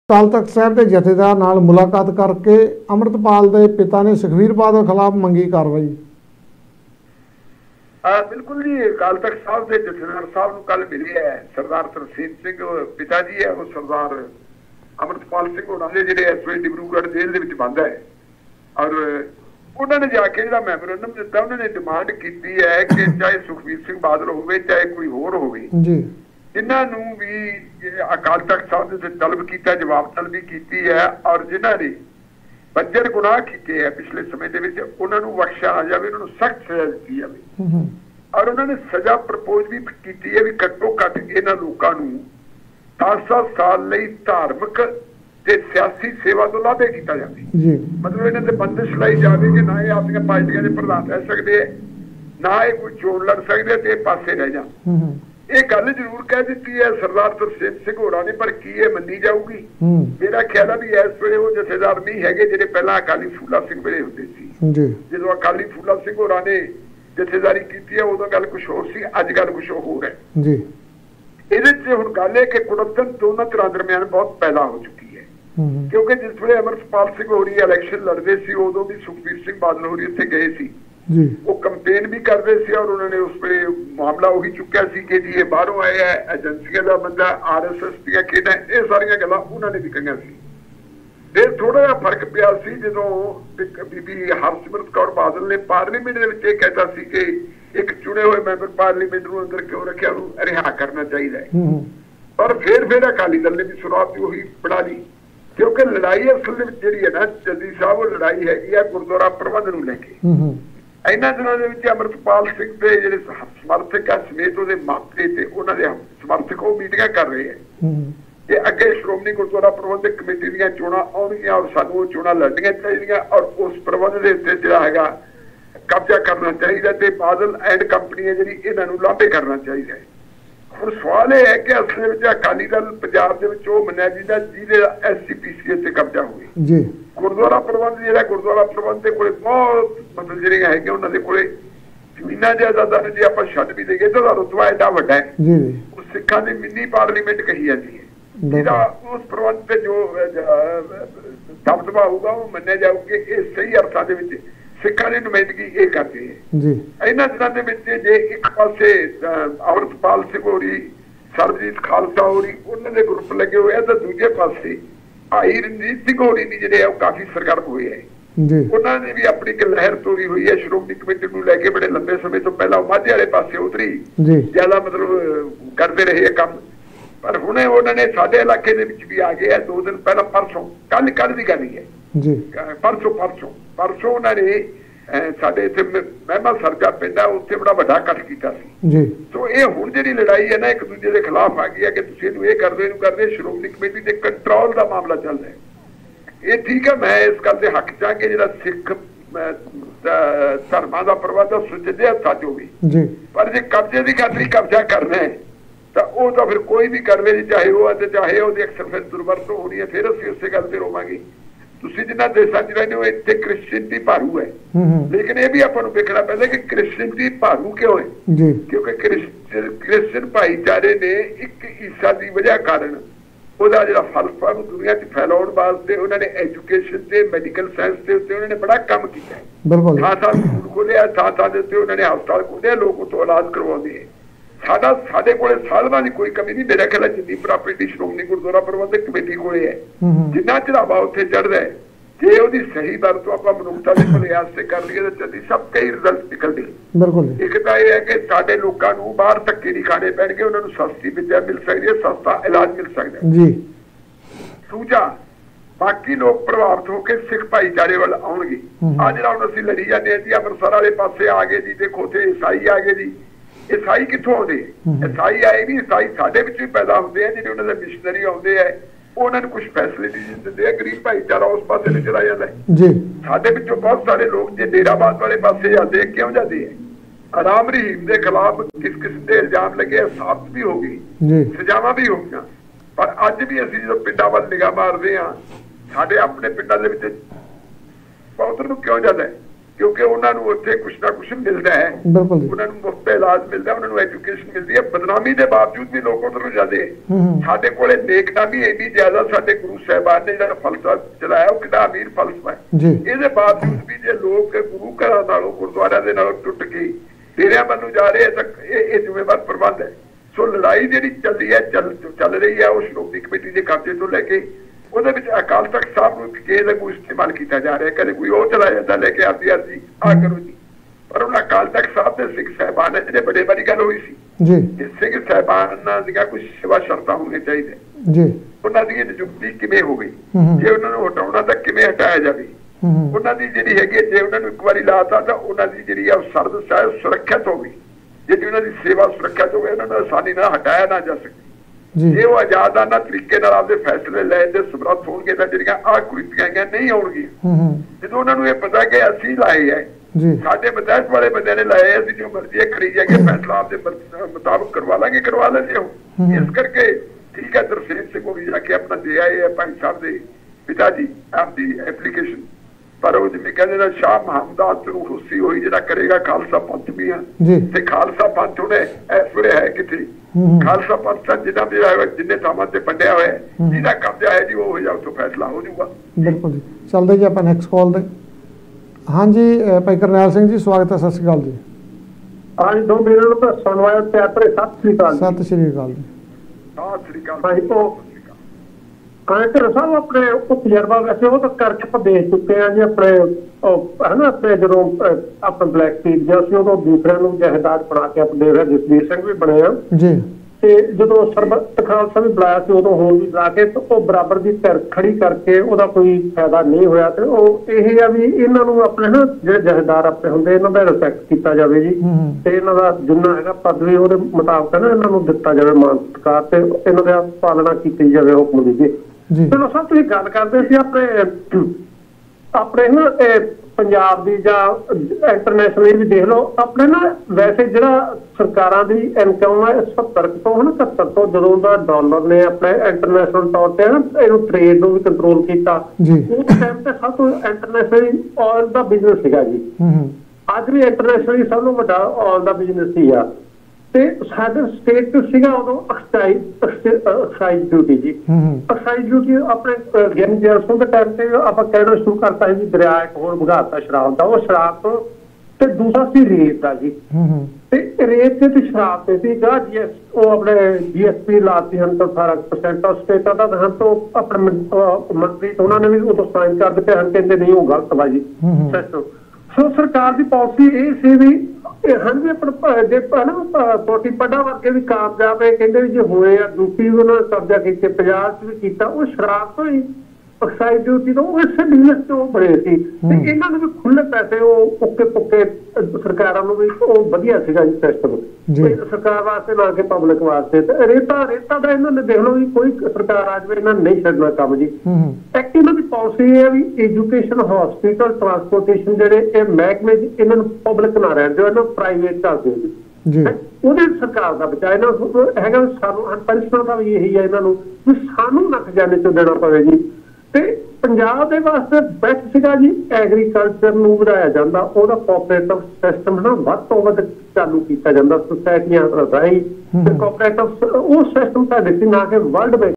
ਅਕਾਲ ਤਖਤ ਸਾਹਿਬ ਦੇ ਜਥੇਦਾਰ ਨਾਲ ਮੁਲਾਕਾਤ ਕਰਕੇ ਅੰਮ੍ਰਿਤਪਾਲ ਦੇ ਪਿਤਾ ਨੇ ਸੁਖਬੀਰ ਬਾਦਲ ਖਿਲਾਫ ਮੰਗੀ ਕਾਰਵਾਈ। बिल्कुल जी, अकाल तख्त साहब के जथेदार साहब को कल मिले है सरदार तरसीम सिंह पिता जी है, वो सरदार अमृतपाल सिंह होना ने जिहड़े इस वे डिब्रूगढ़ जेल दे विच बंद है और उन्होंने जाके जो मैमोरेंडम दिता उन्होंने डिमांड की है कि चाहे सुखबीर सिंह बादल हो चाहे कोई होर हो जिन्होंने भी अकाल तख्त साहब ने तलब किया, जवाब तलबी की है और जिन्होंने बंजर गुनाह किए है पिछले समय के उन्होंने बख्शा ना जाए, उन्होंने सख्त सजा दी जाए और उन्होंने सजा प्रपोज भी की है भी घट्टो घट इन्होंने लोगों 10-10 साल लई धार्मिक ते सियासी सेवा तो लाभे किया जाए। मतलब इन्होंने ते बंदिश लाई जाए कि ना ये अपनी पार्टियां के प्रधान रह सकते हैं, ना ये कोई चोण लड़ सकते ते पासे रह जाए। ये गल जरूर कह दी है सरदार तरसेम सिंह होरा ने, पर की ये मनी जाऊगी? मेरा ख्याल है भी इस वे वो जथेदार नहीं है जिहड़े पहला अकाली फूला सिंह वेले हुंदे सी। जो अकाली फूला सिंह होरा ने जथेदारी की है उदों गल कुछ होर सी, अज गल कुछ होर है। इहदे हुण गल है कि कुड़तन दोनों तरह दरम्यान बहुत पैदा हो चुकी है, क्योंकि जिस वे अमरपाल सिंह होरी इलैक्शन लड़ते सी उदों भी सुखबीर सिंह बादल होरी उत्थे गए सी, वो कंपेन भी करते थे और उन्होंने उस पर मामला उही चुकिया सी कि जी ये बाहरों आया है, एजेंसियां का बंदा, RSS दियां खेडां, ये सारियां गल्लां उन्होंने भी कहियां सी। फिर थोड़ा जिहा फर्क पिया सी जदों बीबी हरसिमरत कौर बादल ने पार्लीमेंट दे विच कहता सी कि एक चुने हुए मैंबर पार्लीमेंट नूं अंदर क्यों रखिया, उन्हें रिहा करना चाहिए। पर फिर अकाली दल ने भी शुरुआत उही बना ली, क्योंकि लड़ाई असल में जिहड़ी है ना जल्दी साहब, वो लड़ाई हैगी है गुरुद्वारा प्रबंध नूं लैके। इन्हां दिनां दे विच अमरपाल सिंह दे जिहड़े समर्थक है समेत उहदे मापे ते उन्हां दे समर्थक वो मीटिंगां कर रहे हैं कि अगे श्रोमणी गुरुद्वारा प्रबंधक कमेटी दीयां चोणां आउणगीआं और सानूं वो चोणां लड़नियां चाहीदियां और उस प्रबंध दे उत्ते जिहड़ा हैगा कब्जा करना चाहिए ते बादल एंड कंपनी है जिहड़ी इन्हां नूं लांभे करना चाहिए। हुण सवाल यह है कि असल में अकाली दल पंजाब दे विच ओह मन्निया जिहदा जिहदे SCPCA ते कब्जा होवे। गुरुद्वारा प्रबंध जिहड़ा गुरुद्वारा प्रबंध दे कोले बहुत मतलब जिहड़ियां है उन्हां दे कोले जमीनां जायदादां ने जे आपां छड्ड भी देईए तां रुतबा एडा वड्डा है, उस सिखां दी मिनी पार्लीमेंट कही जाती है जिहदा उस प्रबंध ते जो दबदबा होगा वो मन्निया जाऊगा कि सही अर्थां दे विच सिखां दी नुमाइंदगी ये करते हैं। इन्हां दिनां दे विच जे एक पासे अमरपाल सिंह होरी, सरबजीत खालसा होरी उन्हां दे ग्रुप लगे हुए हैं, तो दूजे पासे भाई रणजीत सिंह होरी ने जिहड़े काफी सरगर्म हुए हैं, उन्होंने भी अपनी एक लहर तोड़ी हुई है श्रोमणी कमेटी को लैके। बड़े लंबे समय तो पहला माझे वाले पासे उतरी ज्यादा मतलब करते रहे काम, पर हुणे उन्होंने साडे इलाके दे विच भी आ गए 2 दिन पहला परसों कल दी गल है परसों उन्होंने साडे इत्थे महमा सरगा पिंड है उत्थे बड़ा वड्डा इकट्ठ कीता सी। तो ये हुण जिहड़ी लड़ाई है ना एक दूजे के खिलाफ आ गई है कि तुसीं इहनूं इह करदे श्रोमणी कमेटी दे कंट्रोल का मामला चल रहा है। ये ठीक है, मैं इस गल के हक च कि जिहड़ा सिख धर्मां दा प्रबंध सुचजे हत्थां च होवे, पर जे कब्जे की खातरी कब्जा करना है तो फिर कोई भी कर ले, चाहे वो है चाहे वो एक्सरसाइज दुर्वरतों होनी है, फिर असीं उस गल ते रोवांगे। तुसीं जिन्हां देशां च रहंदे हो इत्थे क्रिश्चियनिटी भारू है, लेकिन ये भी आपां नूं वेखना पैंदा कि क्रिश्चियनिटी भारू क्यों है, क्योंकि क्रिश्चियन भाईचारे ने एक ईसा की वजह कारण ਉਹਦਾ ਜਿਹੜਾ ਫਲਸਫਾ ਨੂੰ ਦੁਨੀਆ 'ਚ ਫੈਲਾਉਣ ਵਾਸਤੇ ਉਹਨਾਂ ਨੇ ਐਜੂਕੇਸ਼ਨ ਤੇ ਮੈਡੀਕਲ ਸਾਇੰਸ ਦੇ ਉੱਤੇ ਉਹਨਾਂ ਨੇ ਬੜਾ ਕੰਮ ਕੀਤਾ ਹੈ। ਥਾਂ ਸਕੂਲ ਖੋਲ੍ਹਿਆ, ਥਾਂ ਦੇ ਉੱਤੇ ਉਹਨਾਂ ਨੇ ਹਸਪਤਾਲ ਖੋਲ੍ਹਿਆ, ਲੋਕ ਉੱਥੋਂ ਇਲਾਜ ਕਰਵਾਉਂਦੇ ਹੈ। ਸਾਡੇ ਕੋਲੇ ਸਾਧਨਾਂ ਦੀ ਕੋਈ ਕਮੀ ਨਹੀਂ। ਮੇਰਾ ਖਿਆਲ ਜਿੰਨੀ ਪ੍ਰਾਪਰਟੀ ਸ਼੍ਰੋਮਣੀ ਗੁਰਦੁਆਰਾ ਪ੍ਰਬੰਧਕ ਕਮੇਟੀ ਕੋਲੇ ਹੈ, ਜਿੰਨਾ ਚੜਾਵਾ ਉੱਥੇ ਚੜ੍ਹਦਾ ਹੈ, ਜੇ ਉਹਦੀ ਸਹੀ ਵਰਤੋਂ ਆਪਾਂ ਮਨੁੱਖਤਾ ਦੇ ਭਲੇ ਵਾਸਤੇ ਕਰ ਲਈਏ ਤਾਂ ਚੱਲੀ ਸਭ ਕਈ ਰਿਜ਼ਲਟ ਨਿਕਲਦੇ। ਇੱਕ ਤਾਂ ਇਹ ਹੈ ਕਿ ਸਾਡੇ ਲੋਕਾਂ ਨੂੰ ਬਾਹਰ ਧੱਕੇ ਨਹੀਂ ਖਾਣੇ ਪੈਣਗੇ, ਉਹਨਾਂ ਨੂੰ ਸਸਤੀ ਵਿੱਦਿਆ ਮਿਲ ਸਕਦੀ ਹੈ, ਸਸਤਾ ਇਲਾਜ ਮਿਲ ਸਕਦਾ। ਦੂਜਾ, ਬਾਕੀ ਲੋਕ ਪ੍ਰਭਾਵਿਤ ਹੋ ਕੇ ਸਿੱਖ ਭਾਈਚਾਰੇ ਵੱਲ ਆਉਣਗੇ। ਆ ਜਿਹੜਾ ਹੁਣ ਅਸੀਂ ਲੜੀ ਜਾਂਦੇ ਹਾਂ ਜੀ ਅੰਮ੍ਰਿਤਸਰ ਵਾਲੇ ਪਾਸੇ ਆ ਗਏ ਜੀ, ਦੇਖੋ ਉੱਥੇ ਈਸਾਈ ਆ ਗਏ ਜੀ। ਈਸਾਈ ਕਿੱਥੋਂ ਆਉਂਦੇ? ਈਸਾਈ ਆਏ ਵੀ ਈਸਾਈ ਸਾਡੇ ਵਿੱਚ ਵੀ ਪੈਦਾ ਹੁੰਦੇ ਆ, ਜਿਹੜੇ ਉਹਨਾਂ ਦੇ ਮਿਸ਼ਨਰੀ ਆਉਂਦੇ ਆ ਉਹਨਾਂ ਨੂੰ ਕੁਛ ਫੈਸਿਲਿਟੀ ਦਿੰਦੇ ਆ, ਗਰੀਬ ਭਾਈਚਾਰਾ ਉਸ ਪਾਸੇ ਨੂੰ ਚਲਾ ਜਾਂਦਾ ਹੈ। ਸਾਡੇ ਵਿੱਚੋਂ ਬਹੁਤ ਸਾਰੇ ਲੋਕ ਜੇ ਡੇਰਾਬਾਦ ਵਾਲੇ ਪਾਸੇ ਜਾਂਦੇ ਕਿਉਂ ਜਾਂਦੇ ਆ? ਰਾਮ ਰਹੀਮ ਦੇ ਖਿਲਾਫ ਕਿਸ ਕਿਸਮ ਦੇ ਇਲਜ਼ਾਮ ਲੱਗੇ, ਸਾਬਤ ਵੀ ਹੋ ਗਈ, ਸਜ਼ਾਵਾਂ ਵੀ ਹੋ ਗਈਆਂ, ਪਰ ਅੱਜ ਵੀ ਅਸੀਂ ਜਦੋਂ ਪਿੰਡਾਂ ਵੱਲ ਨਿਗਾਹ ਮਾਰਦੇ ਹਾਂ, ਸਾਡੇ ਆਪਣੇ ਪਿੰਡਾਂ ਦੇ ਵਿੱਚ ਬਹੁਤ ਨੂੰ ਕਿਉਂ ਜਾਂਦਾ क्योंकि उन्होंने उत्थे कुछ ना कुछ मिलता है, बिल्कुल जी। उन्होंने मुफ्त इलाज मिलता है, उन्होंने एजुकेशन मिलती है। बदनामी के बावजूद भी लोग उधरों जाते। साडे कोले नेकनामी एडी ज्यादा साडे गुरु साहिबान ने जिहड़ा फलसफा चलाया वो कितना अमीर फलसफा है जी। ਇਹਦੇ ਬਾਵਜੂਦ ਵੀ ਜੇ ਲੋਕ ਗੁਰੂ ਘਰਾਂ ਨਾਲੋਂ ਗੁਰਦੁਆਰਿਆਂ ਦੇ ਨਾਲੋਂ ਟੁੱਟ ਕੇ ਡੇਰਿਆਂ ਵੱਲ ਨੂੰ ਜਾ ਰਹੇ ਤਾਂ ਇਹ ਜ਼ਿੰਮੇਵਾਰ ਪ੍ਰਬੰਧ ਹੈ। ਸੋ ਲੜਾਈ ਜਿਹੜੀ ਚੱਲਦੀ ਹੈ ਚੱਲ ਰਹੀ ਹੈ ਉਹ ਸ਼੍ਰੋਮਣੀ ਕਮੇਟੀ ਦੇ ਕਬਜ਼ੇ ਤੋਂ ਲੈ ਕੇ ਉਹਦੇ ਵਿੱਚ ਅਕਾਲ ਤਖਤ ਸਾਹਿਬ ਨੂੰ ਕਿਸੇ ਦਾ ਕੋਈ ਇਸਤੇਮਾਲ ਕੀਤਾ ਜਾ ਰਿਹਾ। ਕਦੇ ਕੋਈ ਉਹ ਚਲਾ ਜਾਂਦਾ ਲੈ ਕੇ ਆਪਦੀ ਅਰਜ਼ੀ ਆ ਕਰੋ ਜੀ, ਪਰ ਉਹਨਾਂ ਅਕਾਲ ਤਖਤ ਸਾਹਿਬ ਦੇ ਸਿੱਖ ਸਾਹਿਬਾਨ ਨੇ ਜਿਹੜੇ ਬੜੇ ਵਾਰੀ ਗੱਲ ਹੋਈ ਸੀ ਜੀ ਕਿ ਸਿੰਘ ਸਾਹਿਬਾਨਾਂ ਦੀਆਂ ਕੁਝ ਸੇਵਾ ਸ਼ਰਤਾਂ ਹੋਣੀਆਂ ਚਾਹੀਦੀਆਂ ਜੀ। ਉਹਨਾਂ ਦੀ ਨਿਯੁਕਤੀ ਕਿਵੇਂ ਹੋ ਗਈ, ਜੇ ਉਹਨਾਂ ਨੂੰ ਹਟਾਉਣਾ ਤਾਂ ਕਿਵੇਂ ਹਟਾਇਆ ਜਾਵੇ। ਉਹਨਾਂ ਦੀ ਜਿਹੜੀ ਹੈਗੀ ਜੇ ਉਹਨਾਂ ਨੂੰ ਇੱਕ ਵਾਰੀ ਲਾਤਾ ਤਾਂ ਉਹਨਾਂ ਦੀ ਜਿਹੜੀ ਆ ਸਰਦ ਸਾਹਿਬ ਸੁਰੱਖਿਅਤ ਹੋਵੇ। ਜੇ ਉਹਨਾਂ ਦੀ ਸੇਵਾ ਸੁਰੱਖਿਅਤ ਹੋਵੇ ਉਹਨਾਂ ਨੂੰ ਆਸਾਨੀ ਨਾਲ ਹਟਾਇਆ ਨਾ ਜਾ ਸਕੇ। ਜੇ ਉਹ ਆਜ਼ਾਦਾਨਾ ਤਰੀਕੇ ਨਾਲ ਆਪਦੇ ਫੈਸਲੇ ਲੈਣ ਦੇ ਸਮਰੱਥ ਹੋਣਗੇ ਤਾਂ ਜਿਹੜੀਆਂ ਆਹ ਕੁਰੀਤੀਆਂ ਨਹੀਂ ਆਉਣਗੀਆਂ। ਜਦੋਂ ਉਹਨਾਂ ਨੂੰ ਇਹ ਪਤਾ ਕਿ ਅਸੀਂ ਲਾਏ ਹੈ, ਸਾਡੇ ਮਤਹਿਤ ਵਾਲੇ ਬੰਦਿਆਂ ਨੇ ਲਾਏ, ਅਸੀਂ ਜੋ ਮਰਜ਼ੀ ਕਰੀ ਜਾਈਏ, ਫੈਸਲਾ ਆਪਦੇ ਮੁਤਾਬਕ ਕਰਵਾ ਲੈਂਦੇ ਹੋ। ਇਸ ਕਰਕੇ ਠੀਕ ਹੈ ਦਰਸ਼ੇਰ ਸਿੰਘ ਹੋਰੀ ਜਾ ਕੇ ਆਪਣਾ ਦੇ ਆਏ ਹੈ ਭਾਈ ਸਾਹਿਬ ਦੇ ਪਿਤਾ ਜੀ ਆਪਦੀ ਐਪਲੀਕੇਸ਼ਨ, ਪਰ ਉਹ ਜਿਵੇਂ ਕਹਿੰਦੇ ਨਾ ਸ਼ਾਹ ਮੁਹੰਮਦ ਨੂੰ ਖੁਸ਼ੀ ਹੋਈ ਜਿਹੜਾ ਕਰੇਗਾ ਖਾਲਸਾ ਪੰਥ ਵੀ ਆ ਤੇ ਖਾਲਸਾ ਪੰਥ ਉਹਨੇ ਇਸ ਵੇਲੇ ਹੈ ਕਿੱਥੇ। ਖਾਲਸਾ ਪੰਥ ਜਿੱਦਾਂ ਵੀ ਜਿੰਨੇ ਥਾਵਾਂ ਤੇ ਵੰਡਿਆ ਹੋਇਆ ਜਿਹਦਾ ਕਬਜ਼ਾ ਹੈ ਜੀ ਉਹ ਹੋ ਜਾ ਉੱਥੋਂ ਫੈਸਲਾ ਹੋ ਜਾਊਗਾ। ਬਿਲਕੁਲ ਜੀ। ਚੱਲਦੇ ਜੀ ਆਪਾਂ ਨੈਕਸਟ ਕਾਲ ਤੇ। ਹਾਂਜੀ ਭਾਈ ਕਰਨੈਲ ਸਿੰਘ ਜੀ ਸਵਾਗਤ ਹੈ, ਸਤਿ ਸ਼੍ਰੀ ਅਕਾਲ ਜੀ। ਹਾਂਜੀ ਦੋ ਮੇਰੇ ਨੂੰ ਤਾਂ ਸੁਣਵਾਇਆ ਤੇ ਆਪਣੇ ਸਤਿ ਸ਼੍ਰੀ ਅਕਾਲ। ਸਤਿ ਸ਼੍ਰੀ ਅਕਾਲ ਜੀ। ਸਤਿ ਸ਼੍ਰੀ ਅਕਾਲ। ਹਾਂਜੀ ਉਹ ਕਾਇਕਰ ਸਾਹਿਬ ਆਪਣੇ ਉਹ ਤਜਰਬਾ ਵੈਸੇ ਉਹ ਤਾਂ ਕਰਕੇ ਆਪਾਂ ਦੇਖ ਚੁੱਕੇ ਆ ਜੀ ਆਪਣੇ ਹਨਾ ਆਪਣੇ ਜਦੋਂ ਆਪਣਾ ਬਲੈਕ ਸੀਟ ਜਾਂ ਅਸੀਂ ਉਦੋਂ ਦੂਸਰਿਆਂ ਨੂੰ ਜਹੇਦਾਰ ਬਣਾ ਕੇ ਆਪਣੇ ਜਸਵੀਰ ਸਿੰਘ ਵੀ ਬਣੇ ਆ ਜੀ। ਤੇ ਜਦੋਂ ਸਰਬੱਤ ਖਾਲਸਾ ਵੀ ਬੁਲਾਇਆ ਸੀ ਉਦੋਂ ਹੋਰ ਵੀ ਬੁਲਾ ਕੇ ਉਹ ਬਰਾਬਰ ਦੀ ਧਿਰ ਖੜੀ ਕਰਕੇ ਉਹਦਾ ਕੋਈ ਫਾਇਦਾ ਨਹੀਂ ਹੋਇਆ। ਤੇ ਉਹ ਇਹ ਆ ਵੀ ਇਹਨਾਂ ਨੂੰ ਆਪਣੇ ਨਾ ਜਿਹੜੇ ਜਹੇਦਾਰ ਆਪਣੇ ਹੁੰਦੇ ਇਹਨਾਂ ਦਾ ਰਿਸਪੈਕਟ ਕੀਤਾ ਜਾਵੇ ਜੀ, ਤੇ ਇਹਨਾਂ ਦਾ ਜਿੰਨਾ ਹੈਗਾ ਪਦਵੀ ਉਹਦੇ ਮੁਤਾਬਕ ਨਾ ਇਹਨਾਂ ਨੂੰ ਦਿੱਤਾ ਜਾਵੇ ਮਾਨ ਸਤਿਕਾਰ, ਤੇ ਇਹਨਾਂ ਦੀ ਪਾਲਣਾ ਕੀਤੀ ਜਾਵੇ ਹੁਕਮ ਦੀ ਜੀ। ਚਲੋ ਸਭ ਤੁਸੀਂ ਗੱਲ ਕਰਦੇ ਸੀ ਆਪਣੇ ਨਾ ਪੰਜਾਬ ਦੀ ਜਾਂ ਇੰਟਰਨੈਸ਼ਨਲੀ ਵੀ ਦੇਖ ਲਓ ਆਪਣੇ ਨਾ ਵੈਸੇ ਜਿਹੜਾ ਸਰਕਾਰਾਂ ਦੀ ਇਨਕਮ ਹੈ 70 ਤੋਂ 71 ਤੋਂ ਜਦੋਂ ਦਾ ਡਾਲਰ ਨੇ ਆਪਣੇ ਇੰਟਰਨੈਸ਼ਨਲ ਤੌਰ ਤੇ ਇਹਨੂੰ ਟ੍ਰੇਡ ਨੂੰ ਵੀ ਕੰਟਰੋਲ ਕੀਤਾ ਉਸ ਟਾਈਮ ਤੇ ਸਭ ਤੋਂ ਇੰਟਰਨੈਸ਼ਨਲੀ ਆਇਲ ਦਾ ਬਿਜ਼ਨਸ ਸੀਗਾ ਜੀ। ਅੱਜ ਵੀ ਇੰਟਰਨੈਸ਼ਨਲੀ ਸਭ ਤੋਂ ਵੱਡਾ ਆਇਲ ਦਾ ਬਿਜ਼ਨਸ ਹੀ ਆ। ਤੇ ਸਾਡੇ ਸਟੇਟ ਚ ਸੀਗਾ ਉਦੋਂ excise duty ji. Excise duty ਆਪਣੇ ਗਿਆਨੀ ਜੈਲ ਸਿੰਘ ਦੇ ਟਾਈਮ ਤੇ ਆਪਾਂ ਕਹਿਣਾ ਸ਼ੁਰੂ ਕਰਤਾ ਸੀ ਦਰਿਆ ਇੱਕ ਹੋਰ ਵਗਾਤਾ ਸ਼ਰਾਬ ਦਾ, ਉਹ ਸ਼ਰਾਬ ਤੋਂ ਤੇ ਦੂਸਰਾ ਸੀ ਰੇਤ ਦਾ ਜੀ। ਤੇ ਰੇਤ ਤੇ ਸ਼ਰਾਬ ਤੇ ਸੀਗਾ ਉਹ ਆਪਣੇ GSP ਲਾਤੀ ਹਨ ਤਾਂ 18% ਆਫ ਸਟੇਟਾਂ ਦਾ ਹਨ ਤੋਂ ਆਪਣੇ ਮੰਤਰੀ ਉਹਨਾਂ ਨੇ ਵੀ ਉਦੋਂ ਸਾਈਨ ਕਰ ਦਿੱਤੇ ਹਨ, ਕਹਿੰਦੇ ਨਹੀਂ ਉਹ ਗਲਤ ਵਾ ਜੀ ਸਿਸਟਮ। ਸੋ ਸਰਕਾਰ ਦੀ ਪਾਲਿਸੀ ਇਹ ਸੀ ਵੀ ਹਨ ਵੀ ਆਪਣਾ ਜੇ ਪੋਟੀ ਪੱਡਾ ਵਰਗੇ ਵੀ ਕਾਮਯਾਬ ਹੈ ਕਹਿੰਦੇ ਵੀ ਜੇ ਹੋਏ ਆ ਦੂਸਰੀ ਉਹਨਾਂ ਕਬਜ਼ਾ ਕੀਤੇ ਪੰਜਾਬ ਚ ਵੀ ਕੀਤਾ ਉਹ ਸ਼ਰਾਬ ਤੋਂ ਹੀ ਐਕਸਾਈਜ਼ ਡਿਊਟੀ ਤੋਂ ਉਹ ਇਸੇ ਬਿਜ਼ਨਸ ਤੋਂ ਬਣੇ ਸੀ। ਤੇ ਇਹਨਾਂ ਨੂੰ ਵੀ ਖੁੱਲੇ ਪੈਸੇ ਉਹ ਉੱਕੇ ਪੁੱਕੇ ਸਰਕਾਰਾਂ ਨੂੰ ਵੀ ਉਹ ਵਧੀਆ ਸੀਗਾ ਜੀ ਸਿਸਟਮ ਸਰਕਾਰ ਵਾਸਤੇ ਨਾ ਕਿ ਪਬਲਿਕ ਵਾਸਤੇ। ਤੇ ਰੇਤਾ ਦਾ ਇਹਨਾਂ ਨੇ ਦੇਖ ਲਓ ਵੀ ਕੋਈ ਸਰਕਾਰ ਆ ਜਾਵੇ ਇਹਨਾਂ ਨੇ ਨਹੀਂ ਛੱਡਣਾ ਕੰਮ ਜੀ। ਇੱਕ ਇਹਨਾਂ ਦੀ ਪਾਲਿਸੀ ਇਹ ਹੈ ਵੀ ਐਜੂਕੇਸ਼ਨ ਹਸਪੀਟਲ ਟਰਾਂਸਪੋਰਟੇਸ਼ਨ ਜਿਹੜੇ ਇਹ ਮਹਿਕਮੇ ਇਹਨਾਂ ਨੂੰ ਪਬਲਿਕ ਨਾ ਰਹਿਣ ਦਿਓ, ਇਹਨਾਂ ਪ੍ਰਾਈਵੇਟ ਕਰ ਦਿਓ ਜੀ। ਉਹਦੇ ਸਰਕਾਰ ਦਾ ਬਚਾ ਇਹਨਾਂ ਹੈਗਾ ਸਾਨੂੰ ਪੈਨਸ਼ਨਾਂ ਦਾ ਵੀ ਇਹੀ ਹੈ ਇਹਨਾਂ ਨੂੰ ਵੀ ਸਾਨੂੰ ਨਾ ਖਜ਼ਾਨੇ ਚੋਂ ਦੇਣਾ ਪਵੇ ਜੀ। ਤੇ ਪੰਜਾਬ ਦੇ ਵਾਸਤੇ ਬੈਸਟ ਸੀਗਾ ਜੀ ਐਗਰੀਕਲਚਰ ਨੂੰ ਵਧਾਇਆ ਜਾਂਦਾ, ਉਹਦਾ ਕੋਆਪਰੇਟਿਵ ਸਿਸਟਮ ਨਾ ਵੱਧ ਤੋਂ ਵੱਧ ਚਾਲੂ ਕੀਤਾ ਜਾਂਦਾ ਸੁਸਾਇਟੀਆਂ ਰਾਹੀਂ। ਤੇ ਕੋਆਪਰੇਟਿਵ ਉਹ ਸਿਸਟਮ ਸਾਡੇ ਸੀ ਨਾ ਕਿ ਵਰਲਡ ਬੈਂਕ